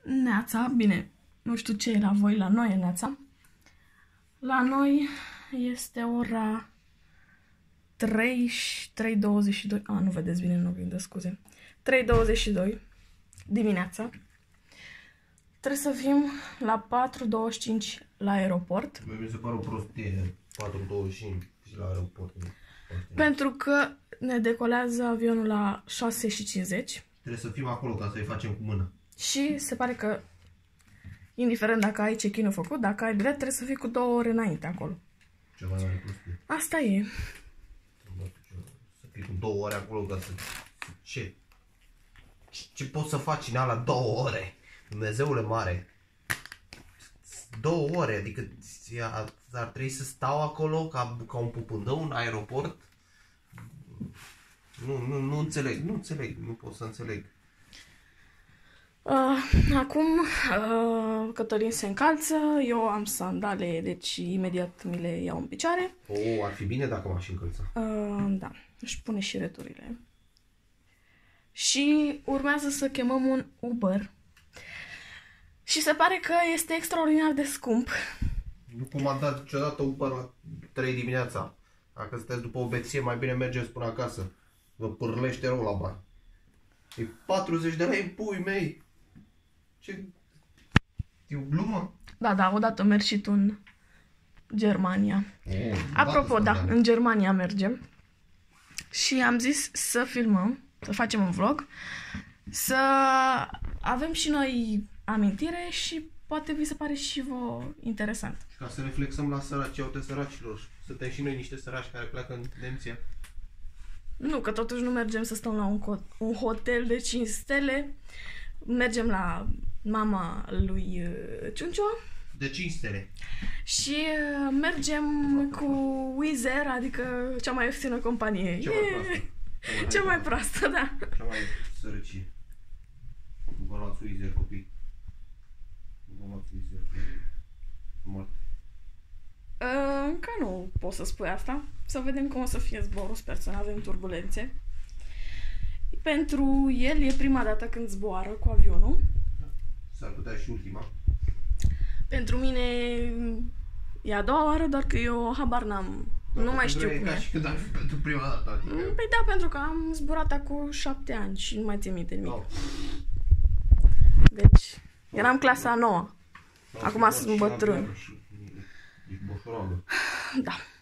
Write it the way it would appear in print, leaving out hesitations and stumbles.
Neața, bine, nu știu ce e la voi, la noi e neața. La noi este ora 3:22. Nu vedeți bine în oglindă, scuze. 3:22 dimineața. Trebuie să fim la 4:25 la aeroport. Mi se pare o prostie 4:25 și la aeroport. Pentru că ne decolează avionul la 6:50. Trebuie să fim acolo ca să-i facem cu mâna. Și se pare că, indiferent dacă ai check-in-ul făcut, dacă ai bilet, trebuie să fii cu 2 ore înainte acolo. Ceva mai prostie. Asta e. Să fii cu 2 ore acolo ca să... Ce? Ce poți să faci în ala 2 ore? Dumnezeule mare! 2 ore, adică ar trebui să stau acolo ca un pupândău în aeroport? Nu înțeleg, nu pot să înțeleg. Acum Cătălin se încalță, eu am sandale, deci imediat mi le iau în picioare. Ar fi bine dacă m-aș încălța. Da, își pune și returile. Și urmează să chemăm un Uber. Și se pare că este extraordinar de scump. Nu comandați niciodată Uber la 3 dimineața. Dacă sunteți după o beție, mai bine mergeți până acasă. Vă pârlește rău la bani. E 40 de lei, pui mei. Ce? E o glumă? Da, odată merg și tu în Germania. Apropo, da, în Germania mergem. Și am zis să filmăm, să facem un vlog, să avem și noi amintire și poate vi se pare și vouă interesant. Și ca să reflexăm la săraci, iau-te săracilor. Suntem și noi niște săraci care pleacă în Nemția. Nu, că totuși nu mergem să stăm la un hotel de 5 stele. Mergem la mama lui Ciuncio. De 5 stele. Și mergem cu Wizz Air, adică cea mai ieftină companie. Cea mai proastă, da. Cea mai sărăcie. Vă luați Wizz Air, copii. Vă luați Wizz Air. Mort. Încă nu pot să spui asta. Să vedem cum o să fie zborul. Sper să nu avem turbulențe. Pentru el e prima dată când zboară cu avionul. S-ar putea și ultima. Pentru mine e a doua oară, doar că eu habar n-am. Nu mai știu cum e. Ca și când ar fi pentru prima dată. Adică... Păi da, pentru că am zburat acum 7 ani și nu mai țin minte nimic. Deci, eram clasa 9. Acum sunt bătrân. E boșorogă. Da.